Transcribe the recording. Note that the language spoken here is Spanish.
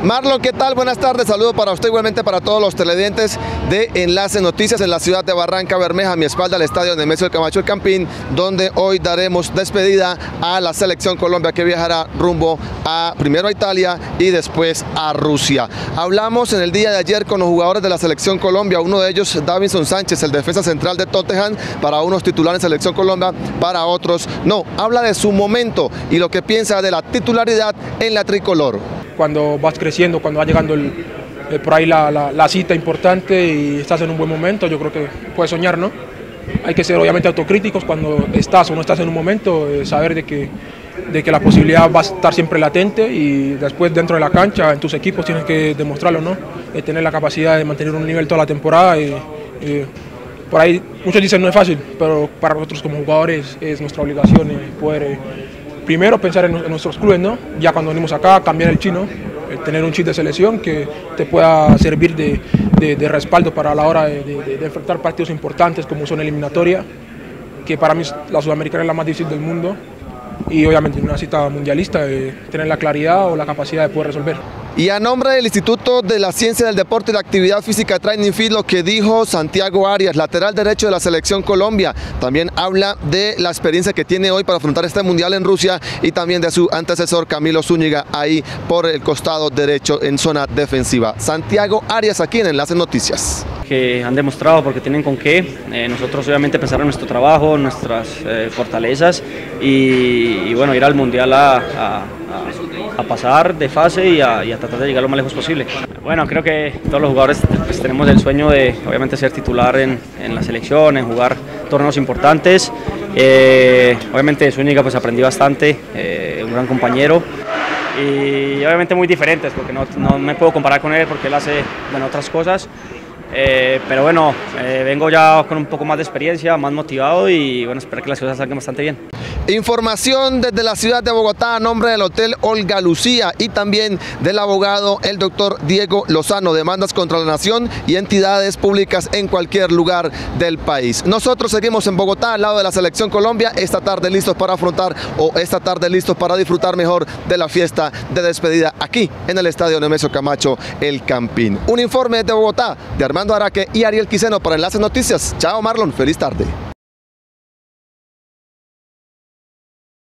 Marlon, ¿qué tal? Buenas tardes, saludo para usted, igualmente para todos los televidentes de Enlace Noticias en la ciudad de Barranca Bermeja, a mi espalda el estadio Nemesio Camacho El Campín, donde hoy daremos despedida a la selección Colombia que viajará rumbo primero a Italia y después a Rusia. Hablamos en el día de ayer con los jugadores de la selección Colombia, uno de ellos Davinson Sánchez, el defensa central de Tottenham, para unos titulares en selección Colombia, para otros no. Habla de su momento y lo que piensa de la titularidad en la tricolor. Cuando vas creciendo, cuando va llegando por ahí la cita importante y estás en un buen momento, yo creo que puedes soñar, ¿no? Hay que ser obviamente autocríticos cuando estás o no estás en un momento, saber de que la posibilidad va a estar siempre latente y después dentro de la cancha, en tus equipos tienes que demostrarlo, ¿no? Tener la capacidad de mantener un nivel toda la temporada y por ahí muchos dicen no es fácil, pero para nosotros como jugadores es nuestra obligación poder primero pensar en nuestros clubes, ¿no? Ya cuando venimos acá, cambiar el chino, tener un chip de selección que te pueda servir de respaldo para la hora de enfrentar partidos importantes como son eliminatoria, que para mí la sudamericana es la más difícil del mundo, y obviamente en una cita mundialista tener la claridad o la capacidad de poder resolver. Y a nombre del Instituto de la Ciencia del Deporte y la Actividad Física Training Fit, lo que dijo Santiago Arias, lateral derecho de la selección Colombia, también habla de la experiencia que tiene hoy para afrontar este mundial en Rusia y también de su antecesor Camilo Zúñiga ahí por el costado derecho en zona defensiva. Santiago Arias aquí en Enlace Noticias. Que han demostrado porque tienen con qué, nosotros obviamente pensar en nuestro trabajo, nuestras fortalezas y bueno, ir al mundial a pasar de fase y a tratar de llegar lo más lejos posible. Bueno, creo que todos los jugadores pues, tenemos el sueño de obviamente ser titular en la selección, en jugar torneos importantes. Obviamente Zúñiga pues aprendí bastante, un gran compañero y obviamente muy diferentes porque no me puedo comparar con él porque él hace otras cosas. Pero bueno, vengo ya con un poco más de experiencia, más motivado y bueno, espero que las cosas salgan bastante bien. Información desde la ciudad de Bogotá a nombre del Hotel Olga Lucía y también del abogado el doctor Diego Lozano, demandas contra la nación y entidades públicas en cualquier lugar del país. Nosotros seguimos en Bogotá al lado de la selección Colombia, esta tarde listos para afrontar esta tarde listos para disfrutar mejor de la fiesta de despedida aquí en el estadio Nemesio Camacho El Campín. Un informe desde Bogotá de Armando Araque y Ariel Quiseno para Enlace Noticias. Chao Marlon, feliz tarde.